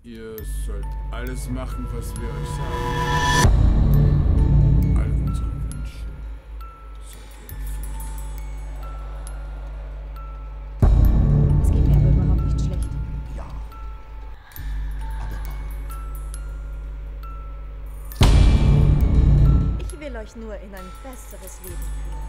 Ihr sollt alles machen, was wir euch sagen. All unsere Wünsche sollt ihr erfüllen. Es geht mir aber überhaupt nicht schlecht. Ja. Aber warum? Ich will euch nur in ein besseres Leben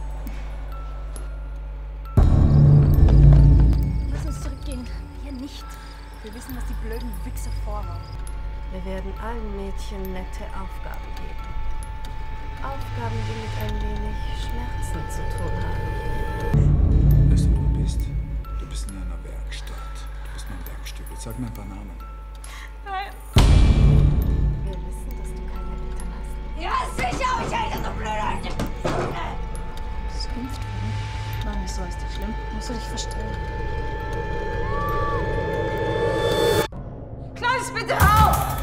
führen. Lass uns zurückgehen. Hier nicht. Wir wissen, was die blöden Wichser vorhaben. Wir werden allen Mädchen nette Aufgaben geben. Aufgaben, die mit ein wenig Schmerzen zu tun haben. Weißt du, wo du bist? Du bist in einer Werkstatt. Du bist mein Werkstück. Jetzt sag mir ein paar Namen. Nein. Wir wissen, dass du keine Eltern hast. Ja, sicher, aber ich hätte so blöd an. Bist du geimpft worden? Nein, wieso ist das schlimm? Musst du dich verstellen. Kleines, bitte auf!